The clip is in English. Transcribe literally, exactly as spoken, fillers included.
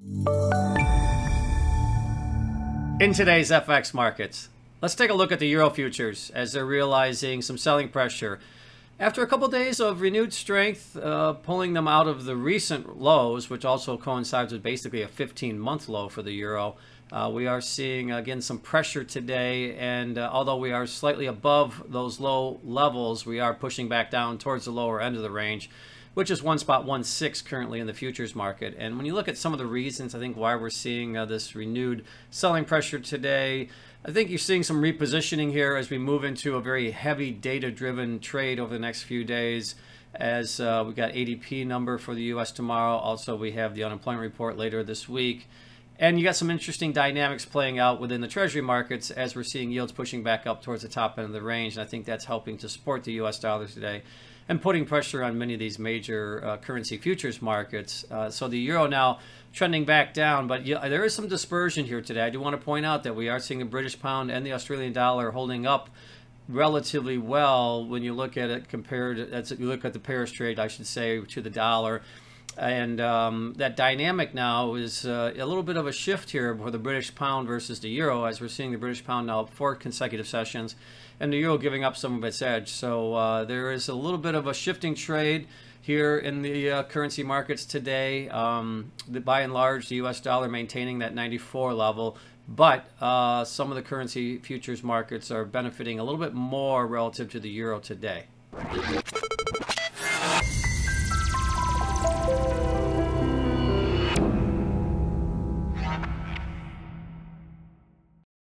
In today's F X markets, let's take a look at the Euro futures as they're realizing some selling pressure. After a couple days of renewed strength, uh, pulling them out of the recent lows, which also coincides with basically a fifteen month low for the Euro, uh, we are seeing, again, some pressure today. And uh, although we are slightly above those low levels, we are pushing back down towards the lower end of the range, which is one spot one six currently in the futures market. And when you look at some of the reasons, I think, why we're seeing uh, this renewed selling pressure today, I think you're seeing some repositioning here as we move into a very heavy data-driven trade over the next few days. As uh, we've got A D P number for the U S tomorrow. Also, we have the unemployment report later this week. And you got some interesting dynamics playing out within the Treasury markets as we're seeing yields pushing back up towards the top end of the range. And I think that's helping to support the U S dollar today and putting pressure on many of these major uh, currency futures markets. Uh, so the Euro now trending back down, but yeah, there is some dispersion here today. I do want to point out that we are seeing the British pound and the Australian dollar holding up relatively well when you look at it compared, as you look at the pairs trade, I should say, to the dollar. And um, that dynamic now is uh, a little bit of a shift here for the British pound versus the Euro, as we're seeing the British pound now four consecutive sessions and the Euro giving up some of its edge. So uh, there is a little bit of a shifting trade here in the uh, currency markets today. Um, the, by and large, the U S dollar maintaining that ninety-four level, but uh, some of the currency futures markets are benefiting a little bit more relative to the Euro today.